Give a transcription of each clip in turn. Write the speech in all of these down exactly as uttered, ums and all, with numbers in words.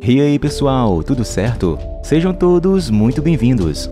E aí pessoal, tudo certo? Sejam todos muito bem-vindos!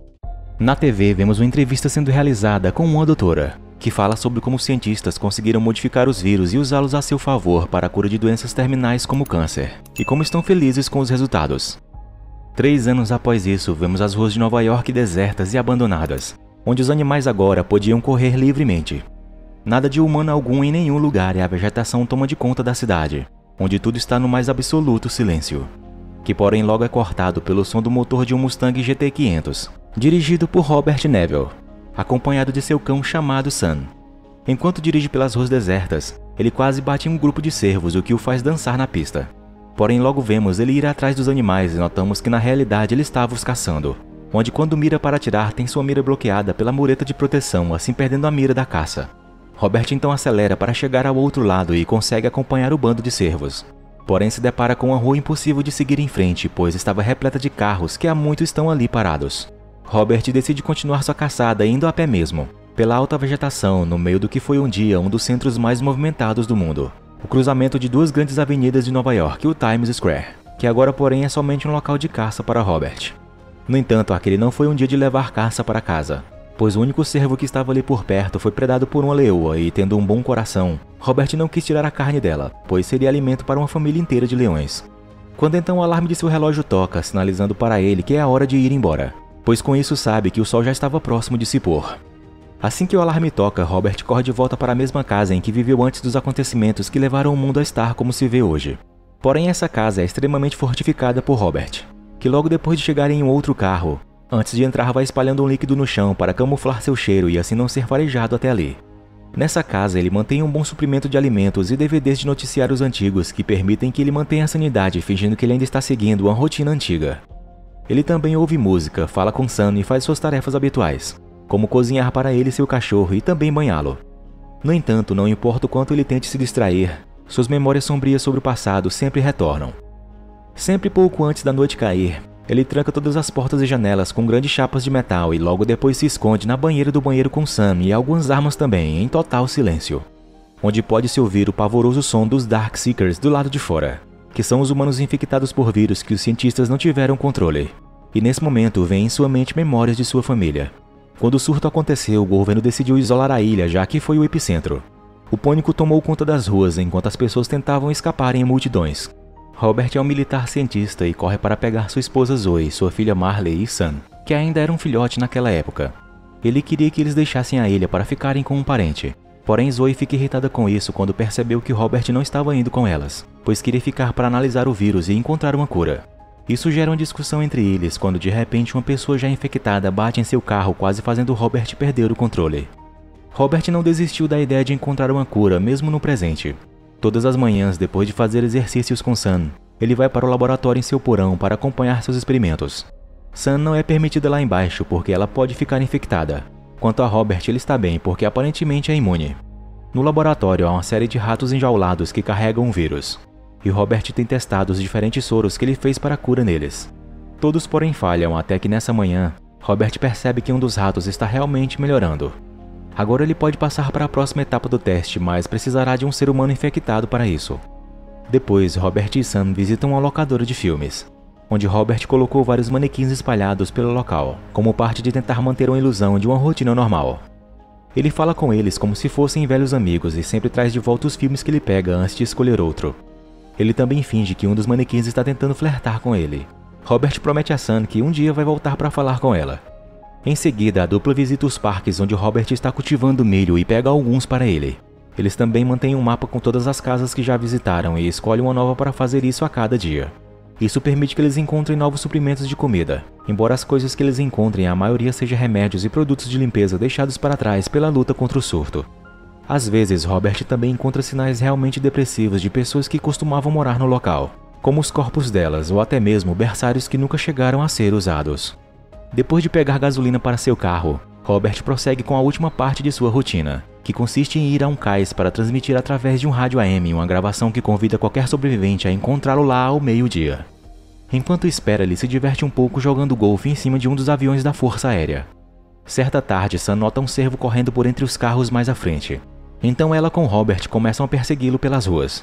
Na T V vemos uma entrevista sendo realizada com uma doutora, que fala sobre como os cientistas conseguiram modificar os vírus e usá-los a seu favor para a cura de doenças terminais como câncer, e como estão felizes com os resultados. Três anos após isso, vemos as ruas de Nova York desertas e abandonadas, onde os animais agora podiam correr livremente. Nada de humano algum em nenhum lugar e a vegetação toma de conta da cidade, onde tudo está no mais absoluto silêncio, que porém logo é cortado pelo som do motor de um Mustang G T quinhentos, dirigido por Robert Neville, acompanhado de seu cão chamado Sam. Enquanto dirige pelas ruas desertas, ele quase bate em um grupo de cervos, o que o faz dançar na pista. Porém logo vemos ele ir atrás dos animais e notamos que na realidade ele estava os caçando, onde quando mira para atirar tem sua mira bloqueada pela mureta de proteção, assim perdendo a mira da caça. Robert então acelera para chegar ao outro lado e consegue acompanhar o bando de cervos. Porém se depara com uma rua impossível de seguir em frente, pois estava repleta de carros que há muito estão ali parados. Robert decide continuar sua caçada indo a pé mesmo, pela alta vegetação no meio do que foi um dia um dos centros mais movimentados do mundo. O cruzamento de duas grandes avenidas de Nova York, o Times Square, que agora porém é somente um local de caça para Robert. No entanto, aquele não foi um dia de levar caça para casa, pois o único cervo que estava ali por perto foi predado por uma leoa e, tendo um bom coração, Robert não quis tirar a carne dela, pois seria alimento para uma família inteira de leões. Quando então o alarme de seu relógio toca, sinalizando para ele que é a hora de ir embora, pois com isso sabe que o sol já estava próximo de se pôr. Assim que o alarme toca, Robert corre de volta para a mesma casa em que viveu antes dos acontecimentos que levaram o mundo a estar como se vê hoje. Porém essa casa é extremamente fortificada por Robert, que logo depois de chegar em um outro carro, antes de entrar vai espalhando um líquido no chão para camuflar seu cheiro e assim não ser farejado até ali. Nessa casa ele mantém um bom suprimento de alimentos e D V Ds de noticiários antigos que permitem que ele mantenha a sanidade fingindo que ele ainda está seguindo uma rotina antiga. Ele também ouve música, fala com Sam e faz suas tarefas habituais, como cozinhar para ele e seu cachorro e também banhá-lo. No entanto, não importa o quanto ele tente se distrair, suas memórias sombrias sobre o passado sempre retornam. Sempre pouco antes da noite cair, ele tranca todas as portas e janelas com grandes chapas de metal e logo depois se esconde na banheira do banheiro com Sam e algumas armas também, em total silêncio, onde pode-se ouvir o pavoroso som dos Darkseekers do lado de fora, que são os humanos infectados por vírus que os cientistas não tiveram controle. E nesse momento vem em sua mente memórias de sua família. Quando o surto aconteceu, o governo decidiu isolar a ilha, já que foi o epicentro. O pânico tomou conta das ruas enquanto as pessoas tentavam escapar em multidões. Robert é um militar cientista e corre para pegar sua esposa Zoe, sua filha Marley e Sam, que ainda era um filhote naquela época. Ele queria que eles deixassem a ilha para ficarem com um parente. Porém Zoe fica irritada com isso quando percebeu que Robert não estava indo com elas, pois queria ficar para analisar o vírus e encontrar uma cura. Isso gera uma discussão entre eles quando de repente uma pessoa já infectada bate em seu carro, quase fazendo Robert perder o controle. Robert não desistiu da ideia de encontrar uma cura mesmo no presente. Todas as manhãs, depois de fazer exercícios com Sam, ele vai para o laboratório em seu porão para acompanhar seus experimentos. Sam não é permitida lá embaixo porque ela pode ficar infectada. Quanto a Robert, ele está bem porque aparentemente é imune. No laboratório há uma série de ratos enjaulados que carregam um vírus, e Robert tem testado os diferentes soros que ele fez para a cura neles. Todos porém falham até que nessa manhã, Robert percebe que um dos ratos está realmente melhorando. Agora ele pode passar para a próxima etapa do teste, mas precisará de um ser humano infectado para isso. Depois, Robert e Sam visitam uma locadora de filmes, onde Robert colocou vários manequins espalhados pelo local, como parte de tentar manter uma ilusão de uma rotina normal. Ele fala com eles como se fossem velhos amigos e sempre traz de volta os filmes que ele pega antes de escolher outro. Ele também finge que um dos manequins está tentando flertar com ele. Robert promete a Sam que um dia vai voltar para falar com ela. Em seguida, a dupla visita os parques onde Robert está cultivando milho e pega alguns para ele. Eles também mantêm um mapa com todas as casas que já visitaram e escolhem uma nova para fazer isso a cada dia. Isso permite que eles encontrem novos suprimentos de comida, embora as coisas que eles encontrem a maioria seja remédios e produtos de limpeza deixados para trás pela luta contra o surto. Às vezes, Robert também encontra sinais realmente depressivos de pessoas que costumavam morar no local, como os corpos delas ou até mesmo berçários que nunca chegaram a ser usados. Depois de pegar gasolina para seu carro, Robert prossegue com a última parte de sua rotina, que consiste em ir a um cais para transmitir através de um rádio A M uma gravação que convida qualquer sobrevivente a encontrá-lo lá ao meio-dia. Enquanto espera, ele se diverte um pouco jogando golfe em cima de um dos aviões da Força Aérea. Certa tarde, Sam nota um cervo correndo por entre os carros mais à frente. Então ela com Robert começam a persegui-lo pelas ruas.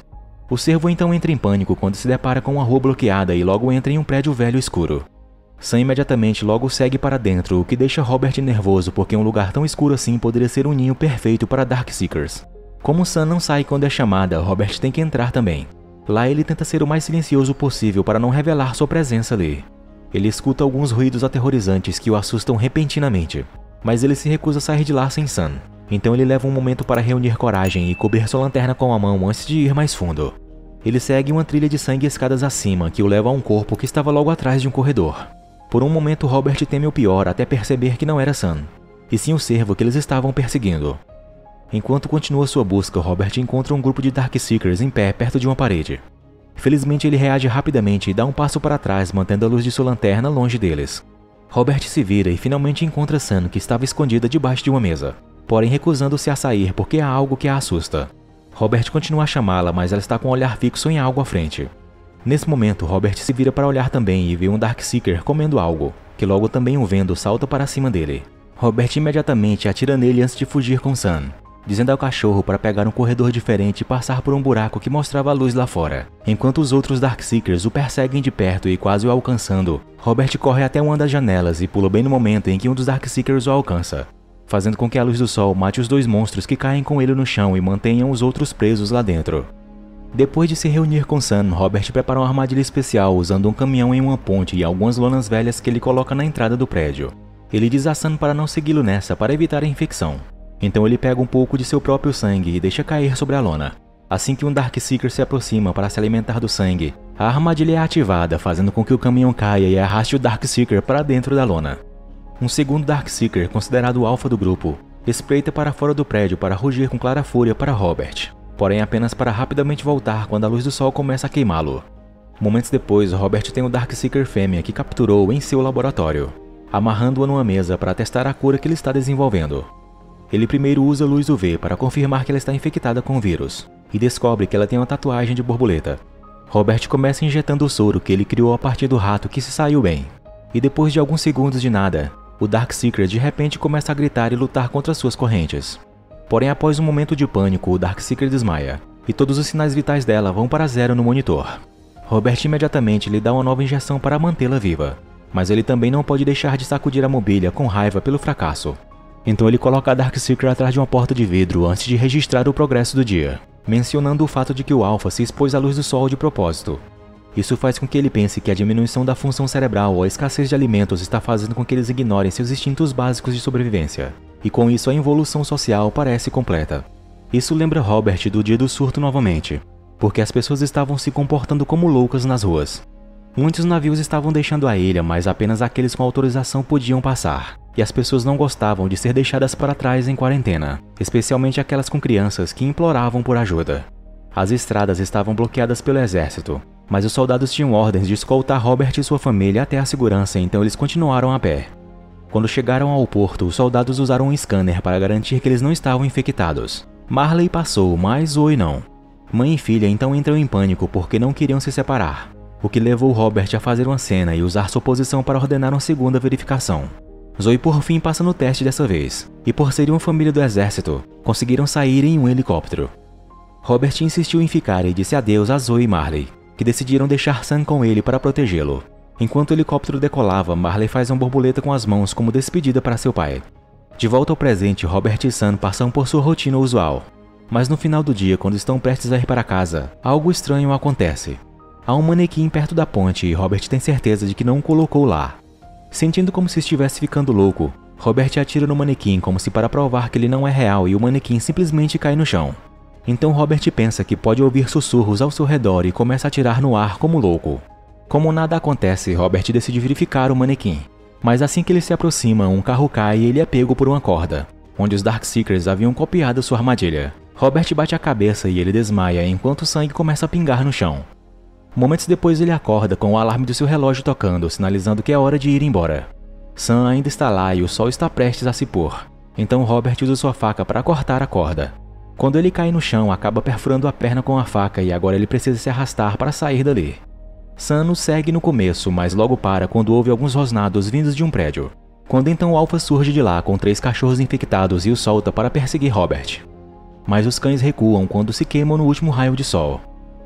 O cervo então entra em pânico quando se depara com uma rua bloqueada e logo entra em um prédio velho escuro. Sam imediatamente logo segue para dentro, o que deixa Robert nervoso porque um lugar tão escuro assim poderia ser um ninho perfeito para Darkseekers. Como Sam não sai quando é chamada, Robert tem que entrar também. Lá ele tenta ser o mais silencioso possível para não revelar sua presença ali. Ele escuta alguns ruídos aterrorizantes que o assustam repentinamente, mas ele se recusa a sair de lá sem Sam. Então ele leva um momento para reunir coragem e cobrir sua lanterna com a mão antes de ir mais fundo. Ele segue uma trilha de sangue escadas acima que o leva a um corpo que estava logo atrás de um corredor. Por um momento Robert teme o pior até perceber que não era Sam, e sim o cervo que eles estavam perseguindo. Enquanto continua sua busca, Robert encontra um grupo de Darkseekers em pé perto de uma parede. Felizmente ele reage rapidamente e dá um passo para trás, mantendo a luz de sua lanterna longe deles. Robert se vira e finalmente encontra Sam, que estava escondida debaixo de uma mesa, porém recusando-se a sair porque há algo que a assusta. Robert continua a chamá-la, mas ela está com um olhar fixo em algo à frente. Nesse momento, Robert se vira para olhar também e vê um Darkseeker comendo algo, que logo também o vendo salta para cima dele. Robert imediatamente atira nele antes de fugir com Sam, dizendo ao cachorro para pegar um corredor diferente e passar por um buraco que mostrava a luz lá fora. Enquanto os outros Darkseekers o perseguem de perto e quase o alcançando, Robert corre até uma das janelas e pula bem no momento em que um dos Darkseekers o alcança, fazendo com que a luz do sol mate os dois monstros que caem com ele no chão e mantenham os outros presos lá dentro. Depois de se reunir com Sam, Robert prepara uma armadilha especial usando um caminhão em uma ponte e algumas lonas velhas que ele coloca na entrada do prédio. Ele diz a Sam para não segui-lo nessa para evitar a infecção. Então ele pega um pouco de seu próprio sangue e deixa cair sobre a lona. Assim que um Darkseeker se aproxima para se alimentar do sangue, a armadilha é ativada, fazendo com que o caminhão caia e arraste o Darkseeker para dentro da lona. Um segundo Darkseeker, considerado o alfa do grupo, espreita para fora do prédio para rugir com clara fúria para Robert, porém apenas para rapidamente voltar quando a luz do sol começa a queimá-lo. Momentos depois, Robert tem o Darkseeker fêmea que capturou em seu laboratório, amarrando-a numa mesa para testar a cura que ele está desenvolvendo. Ele primeiro usa luz U V para confirmar que ela está infectada com o vírus, e descobre que ela tem uma tatuagem de borboleta. Robert começa injetando o soro que ele criou a partir do rato que se saiu bem, e depois de alguns segundos de nada, o Darkseeker de repente começa a gritar e lutar contra suas correntes. Porém, após um momento de pânico, o Darkseeker desmaia, e todos os sinais vitais dela vão para zero no monitor. Robert imediatamente lhe dá uma nova injeção para mantê-la viva, mas ele também não pode deixar de sacudir a mobília com raiva pelo fracasso. Então ele coloca a Darkseeker atrás de uma porta de vidro antes de registrar o progresso do dia, mencionando o fato de que o Alpha se expôs à luz do sol de propósito. Isso faz com que ele pense que a diminuição da função cerebral ou a escassez de alimentos está fazendo com que eles ignorem seus instintos básicos de sobrevivência, e com isso a involução social parece completa. Isso lembra Robert do dia do surto novamente, porque as pessoas estavam se comportando como loucas nas ruas. Muitos navios estavam deixando a ilha, mas apenas aqueles com autorização podiam passar, e as pessoas não gostavam de ser deixadas para trás em quarentena, especialmente aquelas com crianças que imploravam por ajuda. As estradas estavam bloqueadas pelo exército, mas os soldados tinham ordens de escoltar Robert e sua família até a segurança, então eles continuaram a pé. Quando chegaram ao porto, os soldados usaram um scanner para garantir que eles não estavam infectados. Marley passou, mas Zoe não. Mãe e filha então entram em pânico porque não queriam se separar, o que levou Robert a fazer uma cena e usar sua posição para ordenar uma segunda verificação. Zoe por fim passa no teste dessa vez, e por serem uma família do exército, conseguiram sair em um helicóptero. Robert insistiu em ficar e disse adeus a Zoe e Marley, que decidiram deixar Sam com ele para protegê-lo. Enquanto o helicóptero decolava, Marley faz uma borboleta com as mãos como despedida para seu pai. De volta ao presente, Robert e Sam passam por sua rotina usual. Mas no final do dia, quando estão prestes a ir para casa, algo estranho acontece. Há um manequim perto da ponte e Robert tem certeza de que não o colocou lá. Sentindo como se estivesse ficando louco, Robert atira no manequim como se para provar que ele não é real e o manequim simplesmente cai no chão. Então Robert pensa que pode ouvir sussurros ao seu redor e começa a atirar no ar como louco. Como nada acontece, Robert decide verificar o manequim. Mas assim que ele se aproxima, um carro cai e ele é pego por uma corda, onde os Darkseekers haviam copiado sua armadilha. Robert bate a cabeça e ele desmaia enquanto o sangue começa a pingar no chão. Momentos depois ele acorda com o alarme do seu relógio tocando, sinalizando que é hora de ir embora. Sam ainda está lá e o sol está prestes a se pôr. Então Robert usa sua faca para cortar a corda. Quando ele cai no chão, acaba perfurando a perna com a faca e agora ele precisa se arrastar para sair dali. Sam o segue no começo, mas logo para quando ouve alguns rosnados vindos de um prédio. Quando então o Alpha surge de lá com três cachorros infectados e o solta para perseguir Robert. Mas os cães recuam quando se queimam no último raio de sol.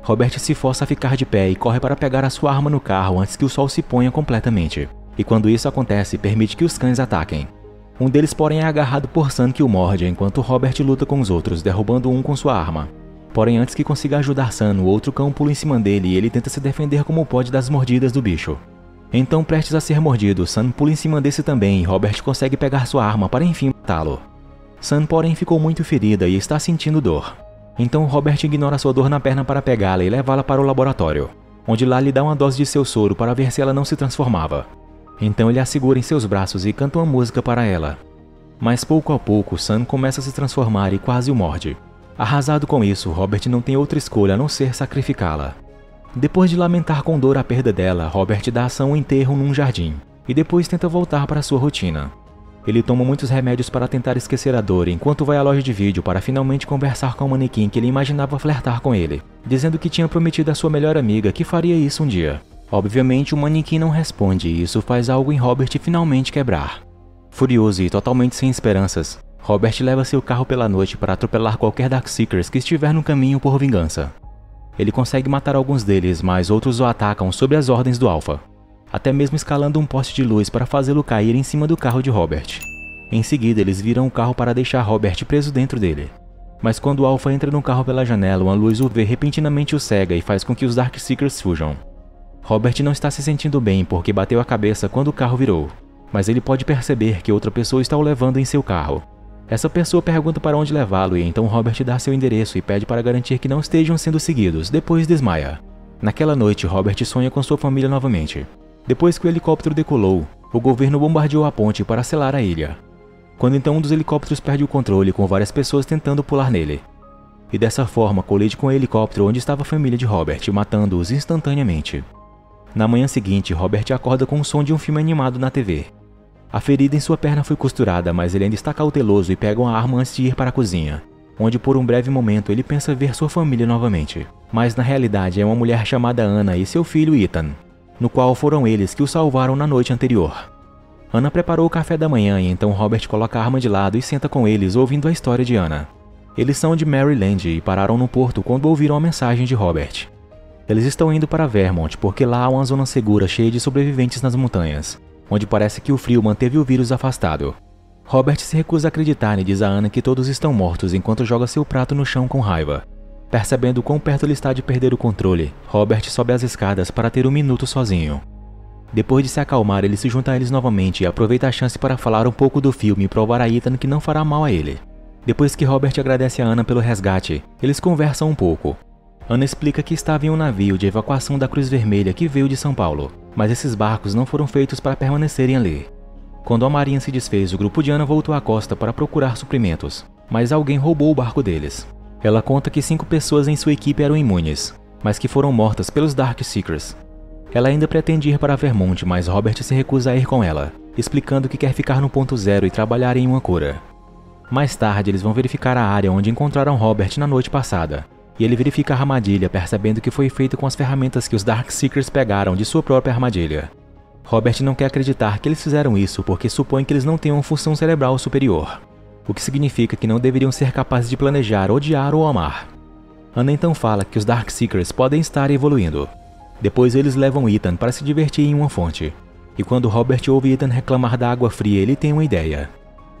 Robert se força a ficar de pé e corre para pegar a sua arma no carro antes que o sol se ponha completamente. E quando isso acontece, permite que os cães ataquem. Um deles, porém, é agarrado por Sun, que o morde, enquanto Robert luta com os outros, derrubando um com sua arma. Porém, antes que consiga ajudar Sun, o outro cão pula em cima dele e ele tenta se defender como pode das mordidas do bicho. Então, prestes a ser mordido, Sun pula em cima desse também e Robert consegue pegar sua arma para enfim matá-lo. Sun, porém, ficou muito ferida e está sentindo dor. Então, Robert ignora sua dor na perna para pegá-la e levá-la para o laboratório, onde lá lhe dá uma dose de seu soro para ver se ela não se transformava. Então ele a segura em seus braços e canta uma música para ela. Mas pouco a pouco, Sun começa a se transformar e quase o morde. Arrasado com isso, Robert não tem outra escolha a não ser sacrificá-la. Depois de lamentar com dor a perda dela, Robert dá a Sun um enterro num jardim, e depois tenta voltar para sua rotina. Ele toma muitos remédios para tentar esquecer a dor, enquanto vai à loja de vídeo para finalmente conversar com o manequim que ele imaginava flertar com ele, dizendo que tinha prometido à sua melhor amiga que faria isso um dia. Obviamente, o manequim não responde e isso faz algo em Robert finalmente quebrar. Furioso e totalmente sem esperanças, Robert leva seu carro pela noite para atropelar qualquer Darkseekers que estiver no caminho por vingança. Ele consegue matar alguns deles, mas outros o atacam sob as ordens do Alpha, até mesmo escalando um poste de luz para fazê-lo cair em cima do carro de Robert. Em seguida, eles viram o carro para deixar Robert preso dentro dele. Mas quando o Alpha entra no carro pela janela, uma luz U V repentinamente o cega e faz com que os Darkseekers fujam. Robert não está se sentindo bem porque bateu a cabeça quando o carro virou, mas ele pode perceber que outra pessoa está o levando em seu carro. Essa pessoa pergunta para onde levá-lo e então Robert dá seu endereço e pede para garantir que não estejam sendo seguidos, depois desmaia. Naquela noite, Robert sonha com sua família novamente. Depois que o helicóptero decolou, o governo bombardeou a ponte para selar a ilha. Quando então um dos helicópteros perde o controle com várias pessoas tentando pular nele. E dessa forma colide com o helicóptero onde estava a família de Robert, matando-os instantaneamente. Na manhã seguinte, Robert acorda com o som de um filme animado na T V. A ferida em sua perna foi costurada, mas ele ainda está cauteloso e pega uma arma antes de ir para a cozinha, onde por um breve momento ele pensa ver sua família novamente. Mas na realidade é uma mulher chamada Anna e seu filho Ethan, no qual foram eles que o salvaram na noite anterior. Anna preparou o café da manhã e então Robert coloca a arma de lado e senta com eles ouvindo a história de Anna. Eles são de Maryland e pararam no porto quando ouviram a mensagem de Robert. Eles estão indo para Vermont porque lá há uma zona segura cheia de sobreviventes nas montanhas, onde parece que o frio manteve o vírus afastado. Robert se recusa a acreditar e diz a Anna que todos estão mortos enquanto joga seu prato no chão com raiva. Percebendo quão perto ele está de perder o controle, Robert sobe as escadas para ter um minuto sozinho. Depois de se acalmar, ele se junta a eles novamente e aproveita a chance para falar um pouco do filme e provar a Ethan que não fará mal a ele. Depois que Robert agradece a Anna pelo resgate, eles conversam um pouco. Anna explica que estava em um navio de evacuação da Cruz Vermelha que veio de São Paulo, mas esses barcos não foram feitos para permanecerem ali. Quando a marinha se desfez, o grupo de Anna voltou à costa para procurar suprimentos, mas alguém roubou o barco deles. Ela conta que cinco pessoas em sua equipe eram imunes, mas que foram mortas pelos Darkseekers. Ela ainda pretende ir para Vermont, mas Robert se recusa a ir com ela, explicando que quer ficar no ponto zero e trabalhar em uma cura. Mais tarde, eles vão verificar a área onde encontraram Robert na noite passada, e ele verifica a armadilha, percebendo que foi feito com as ferramentas que os Darkseekers pegaram de sua própria armadilha. Robert não quer acreditar que eles fizeram isso porque supõe que eles não têm uma função cerebral superior, o que significa que não deveriam ser capazes de planejar, odiar ou amar. Anna então fala que os Darkseekers podem estar evoluindo. Depois eles levam Ethan para se divertir em uma fonte, e quando Robert ouve Ethan reclamar da água fria, ele tem uma ideia.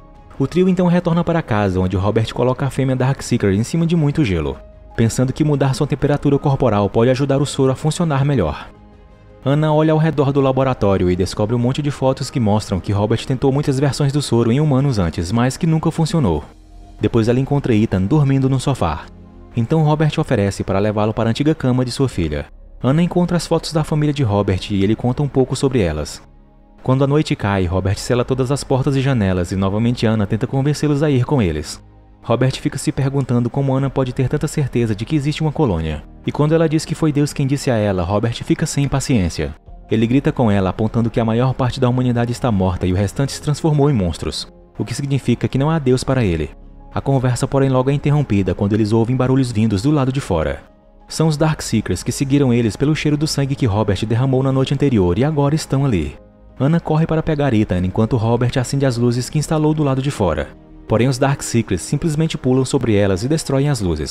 O trio então retorna para casa, onde Robert coloca a fêmea Darkseeker em cima de muito gelo, pensando que mudar sua temperatura corporal pode ajudar o soro a funcionar melhor. Anna olha ao redor do laboratório e descobre um monte de fotos que mostram que Robert tentou muitas versões do soro em humanos antes, mas que nunca funcionou. Depois ela encontra Ethan dormindo no sofá. Então Robert oferece para levá-lo para a antiga cama de sua filha. Anna encontra as fotos da família de Robert e ele conta um pouco sobre elas. Quando a noite cai, Robert sela todas as portas e janelas e novamente Anna tenta convencê-los a ir com eles. Robert fica se perguntando como Anna pode ter tanta certeza de que existe uma colônia. E quando ela diz que foi Deus quem disse a ela, Robert fica sem paciência. Ele grita com ela, apontando que a maior parte da humanidade está morta e o restante se transformou em monstros, o que significa que não há Deus para ele. A conversa, porém, logo é interrompida quando eles ouvem barulhos vindos do lado de fora. São os Darkseekers que seguiram eles pelo cheiro do sangue que Robert derramou na noite anterior e agora estão ali. Anna corre para pegar Ethan enquanto Robert acende as luzes que instalou do lado de fora. Porém, os Darkseekers simplesmente pulam sobre elas e destroem as luzes.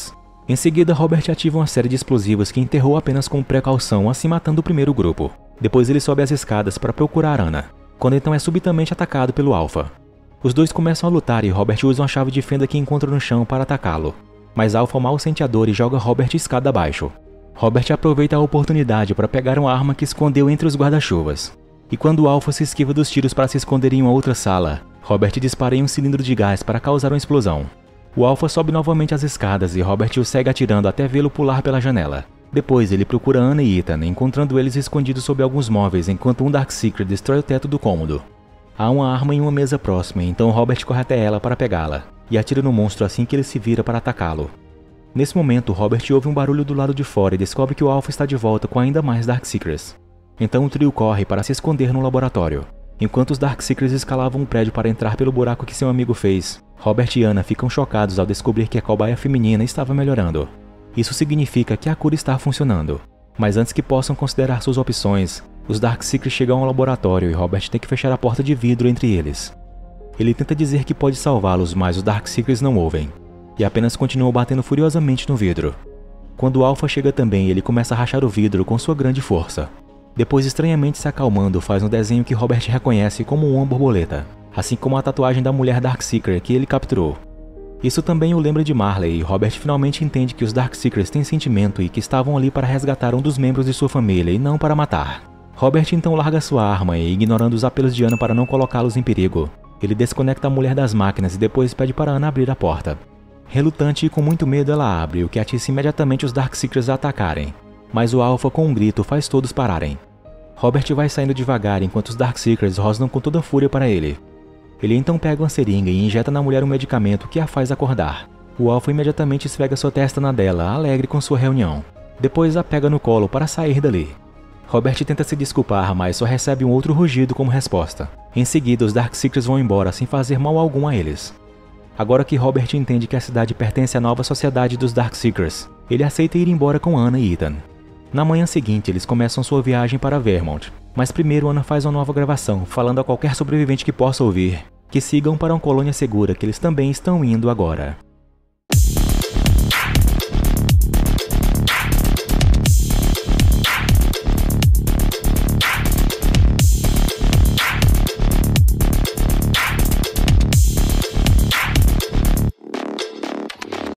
Em seguida, Robert ativa uma série de explosivos que enterrou apenas com precaução, assim matando o primeiro grupo. Depois ele sobe as escadas para procurar Ana, quando então é subitamente atacado pelo Alpha. Os dois começam a lutar e Robert usa uma chave de fenda que encontra no chão para atacá-lo, mas Alpha mal sente a dor e joga Robert escada abaixo. Robert aproveita a oportunidade para pegar uma arma que escondeu entre os guarda-chuvas. E quando o Alpha se esquiva dos tiros para se esconder em uma outra sala, Robert dispara em um cilindro de gás para causar uma explosão. O Alpha sobe novamente as escadas e Robert o segue atirando até vê-lo pular pela janela. Depois ele procura Ana e Ethan, encontrando eles escondidos sob alguns móveis enquanto um Darkseeker destrói o teto do cômodo. Há uma arma em uma mesa próxima, então Robert corre até ela para pegá-la, e atira no monstro assim que ele se vira para atacá-lo. Nesse momento, Robert ouve um barulho do lado de fora e descobre que o Alpha está de volta com ainda mais Darkseekers. Então o trio corre para se esconder no laboratório. Enquanto os Darkseekers escalavam um prédio para entrar pelo buraco que seu amigo fez, Robert e Ana ficam chocados ao descobrir que a cobaia feminina estava melhorando. Isso significa que a cura está funcionando. Mas antes que possam considerar suas opções, os Darkseekers chegam ao laboratório e Robert tem que fechar a porta de vidro entre eles. Ele tenta dizer que pode salvá-los, mas os Darkseekers não ouvem, e apenas continuam batendo furiosamente no vidro. Quando o Alpha chega também, ele começa a rachar o vidro com sua grande força. Depois, estranhamente se acalmando, faz um desenho que Robert reconhece como uma borboleta, assim como a tatuagem da mulher Darkseeker que ele capturou. Isso também o lembra de Marley e Robert finalmente entende que os Darkseekers têm sentimento e que estavam ali para resgatar um dos membros de sua família e não para matar. Robert então larga sua arma e, ignorando os apelos de Ana para não colocá-los em perigo, ele desconecta a mulher das máquinas e depois pede para Ana abrir a porta. Relutante e com muito medo, ela abre, o que atiça imediatamente os Darkseekers a atacarem. Mas o Alpha, com um grito, faz todos pararem. Robert vai saindo devagar enquanto os Darkseekers rosnam com toda a fúria para ele. Ele então pega uma seringa e injeta na mulher um medicamento que a faz acordar. O Alpha imediatamente esfrega sua testa na dela, alegre com sua reunião. Depois a pega no colo para sair dali. Robert tenta se desculpar, mas só recebe um outro rugido como resposta. Em seguida, os Darkseekers vão embora sem fazer mal algum a eles. Agora que Robert entende que a cidade pertence à nova sociedade dos Darkseekers, ele aceita ir embora com Ana e Ethan. Na manhã seguinte, eles começam sua viagem para Vermont, mas primeiro Ana faz uma nova gravação, falando a qualquer sobrevivente que possa ouvir, que sigam para uma colônia segura que eles também estão indo agora.